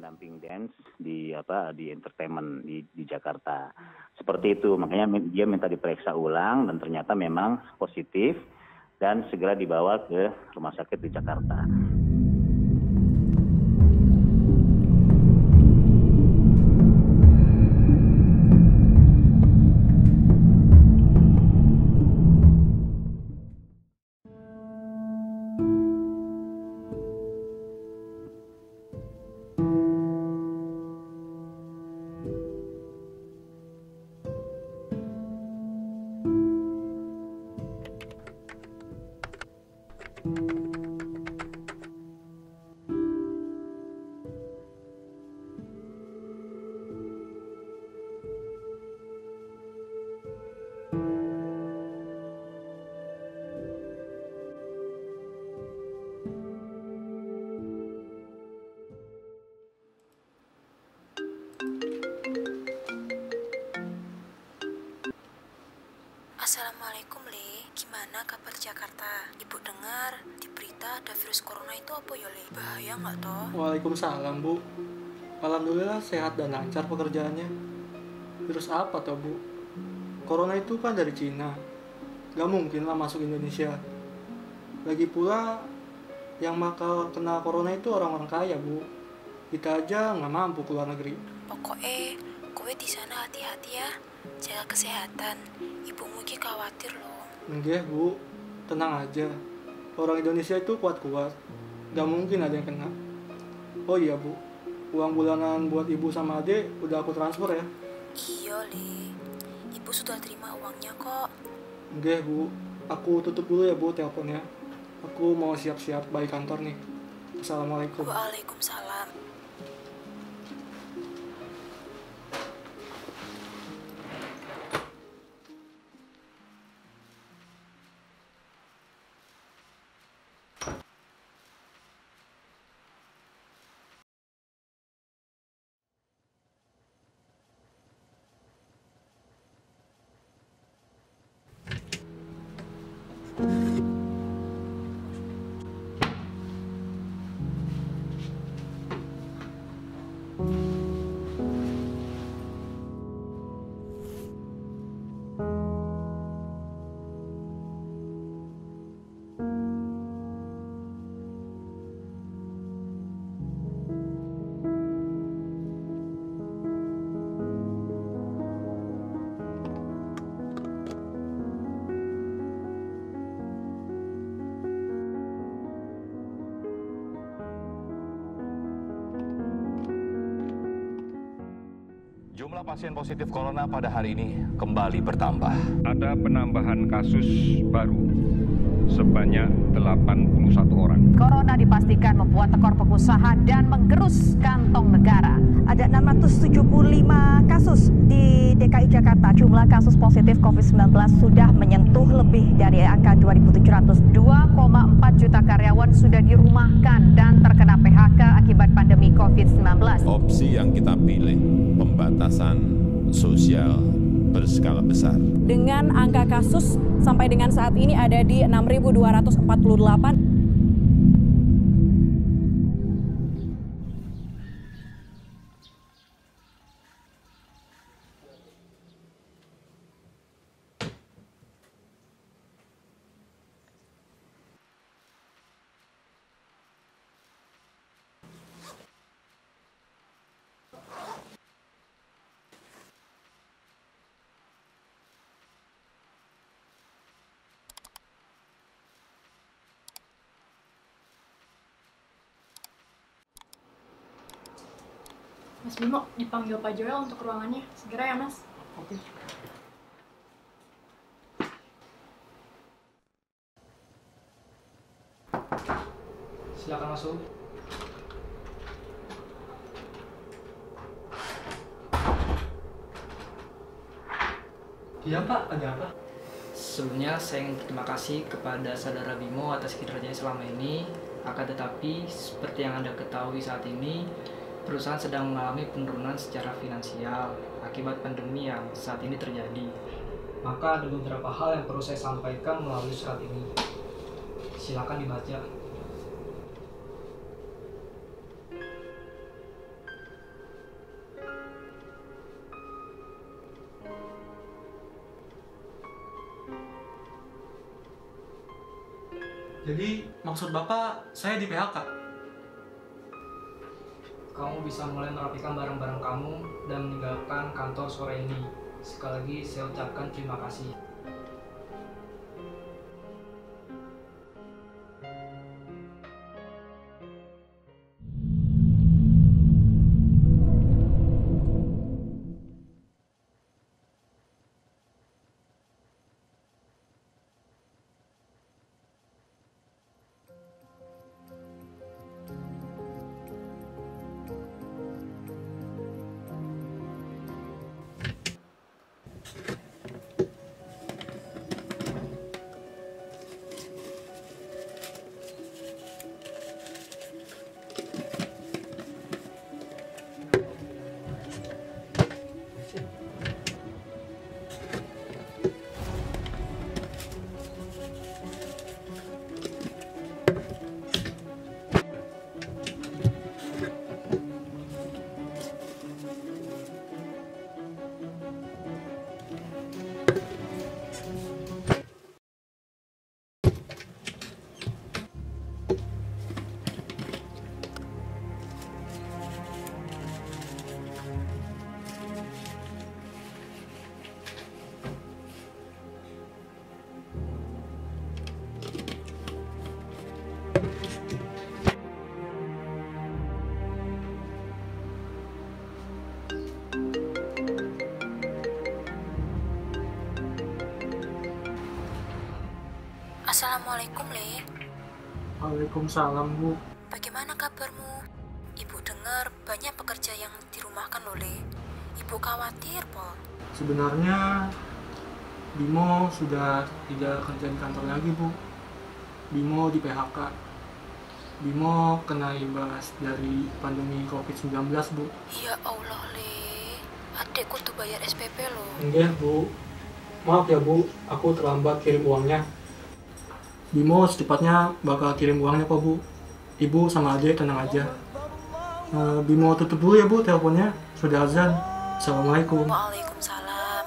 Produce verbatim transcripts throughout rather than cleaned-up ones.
pendamping dance di apa di entertainment di, di Jakarta. Seperti itu, makanya dia minta diperiksa ulang dan ternyata memang positif dan segera dibawa ke rumah sakit di Jakarta. Assalamualaikum, Le. Gimana kabar Jakarta? Ibu dengar di berita ada virus corona itu apa ya, Le? Bahaya nggak toh? Waalaikumsalam, Bu. Alhamdulillah sehat dan lancar pekerjaannya. Virus apa toh, Bu? Corona itu kan dari Cina. Gak mungkin lah masuk Indonesia. Lagi pula yang bakal kena corona itu orang-orang kaya, Bu. Kita aja nggak mampu keluar negeri. Pokoknya, kowe di sana hati-hati ya. Jaga kesehatan. Ibumu ki khawatir loh. Enggak, Bu. Tenang aja. Orang Indonesia itu kuat-kuat. Gak mungkin ada yang kena. Oh iya, Bu. Uang bulanan buat ibu sama adik udah aku transfer ya. Iya, Le. Ibu sudah terima uangnya kok. Enggak, Bu. Aku tutup dulu ya, Bu, teleponnya. Aku mau siap-siap balik kantor nih. Assalamualaikum. Waalaikumsalam. Jumlah pasien positif corona pada hari ini kembali bertambah. Ada penambahan kasus baru sebanyak delapan puluh satu orang. Corona dipastikan membuat tekor pengusaha dan menggerus kantong negara. Ada enam ratus tujuh puluh lima kasus di D K I Jakarta. Jumlah kasus positif covid sembilan belas sudah menyentuh lebih dari angka dua ribu tujuh ratus. dua koma empat juta karyawan sudah dirumahkan dan terkena P H K akibat pandemi covid sembilan belas. Opsi yang kita pilih, pembatasan sosial berskala besar. Dengan angka kasus sampai dengan saat ini ada di enam ribu dua ratus empat puluh delapan. Mas Bimo, dipanggil Pak Joel untuk ruangannya. Segera ya, Mas. Oke. Silakan masuk. Iya, Pak. Ada apa? Sebelumnya saya ingin berterima kasih kepada Saudara Bimo atas kinerjanya selama ini. Akan tetapi, seperti yang Anda ketahui saat ini, perusahaan sedang mengalami penurunan secara finansial akibat pandemi yang saat ini terjadi. Maka ada beberapa hal yang perlu saya sampaikan melalui surat ini. Silakan dibaca. Jadi maksud Bapak saya di P H K? Kamu bisa mulai merapikan barang-barang kamu dan meninggalkan kantor sore ini. Sekali lagi saya ucapkan terima kasih. Assalamualaikum, Le. Waalaikumsalam, Bu. Bagaimana kabarmu? Ibu dengar banyak pekerja yang dirumahkan loh, Le. Ibu khawatir, Pol. Sebenarnya Bimo sudah tidak kerja di kantor lagi, Bu. Bimo di P H K. Bimo kena imbas dari pandemi covid sembilan belas, Bu. Ya Allah, Le. Adekku tuh bayar S P P loh. Enggak, Bu. Maaf ya, Bu. Aku terlambat kirim uangnya. Bimo secepatnya bakal kirim uangnya kok, Bu. Ibu sama adek tenang aja. Uh, Bimo tutup dulu ya, Bu, teleponnya. Sudah azan. Assalamualaikum. Waalaikumsalam.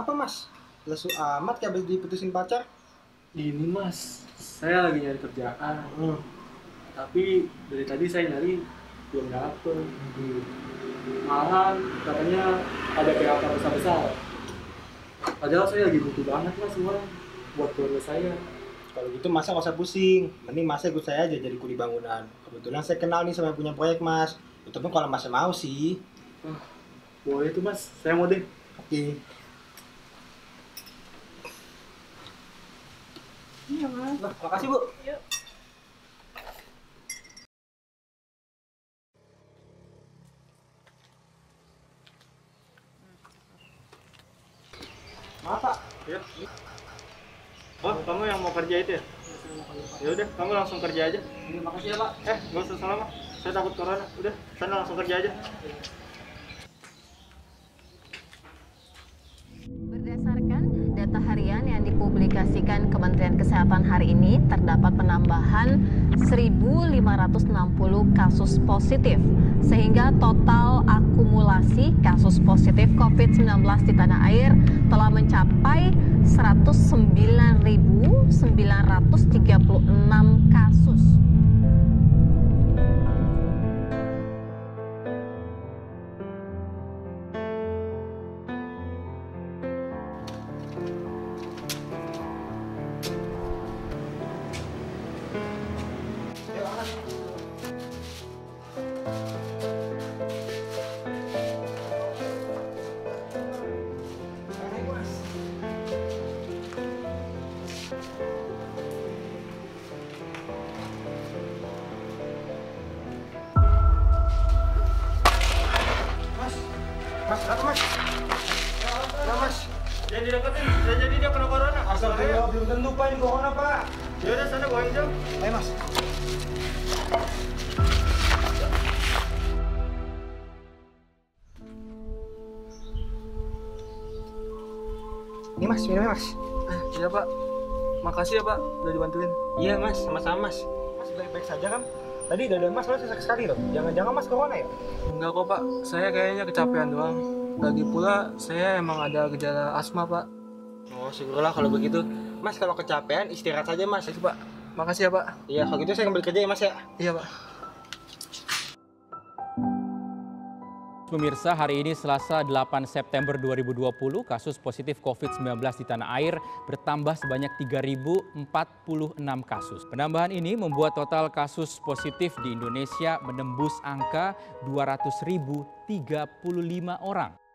Kenapa mas? Lesu amat kayak habis diputusin pacar? Ini mas, saya lagi nyari kerjaan. Hmm. Tapi dari tadi saya nyari belum dapet. Hmm. Malahan katanya ada P H K besar-besar. Padahal saya lagi butuh banget mas uang buat keluarga saya. Kalau gitu masa nggak usah pusing, mending masa ikut saya aja jadi kuli bangunan. Kebetulan saya kenal nih sama yang punya proyek mas. Itu pun kalau masnya mau sih. Oh, boleh tuh mas, saya mau deh. Oke. Iya mas. Nah, makasih bu. Yuk. Maaf pak. Ya. Oh, kamu yang mau kerja itu ya? Ya udah, kamu langsung kerja aja. Terima kasih ya Pak. Eh, nggak usah lama. Saya takut corona. Udah, sana langsung kerja aja. Berdasarkan data harian yang dipublikasikan Kementerian Kesehatan hari ini, terdapat penambahan seribu lima ratus enam puluh kasus positif, sehingga total akumulasi kasus positif covid sembilan belas di tanah air telah mencapai seratus sembilan ribu sembilan ratus tiga puluh enam kasus. Mas, apa mas? Ya mas. Jangan dideketin, bisa jadi dia kena corona. Astagfirullah, belum tentu pak ini corona pak. Ya udah, sana bawain jam. Ayo mas. Ini mas, minumnya mas. Eh, iya pak. Makasih ya pak, udah dibantuin. Iya mas, sama-sama mas. Mas baik-baik saja kan? Tadi dada mas soalnya sesak sekali loh. Jangan-jangan mas corona ya? Enggak kok pak, saya kayaknya kecapean doang. Lagi pula saya emang ada gejala asma pak. Oh syukurlah kalau begitu. Mas kalau kecapean istirahat saja mas. Itu pak, makasih ya pak. Iya kalau gitu saya kembali kerja ya mas ya. Iya pak. Pemirsa, hari ini Selasa delapan September dua ribu dua puluh, kasus positif covid sembilan belas di tanah air bertambah sebanyak tiga ribu empat puluh enam kasus. Penambahan ini membuat total kasus positif di Indonesia menembus angka dua ratus ribu tiga puluh lima orang.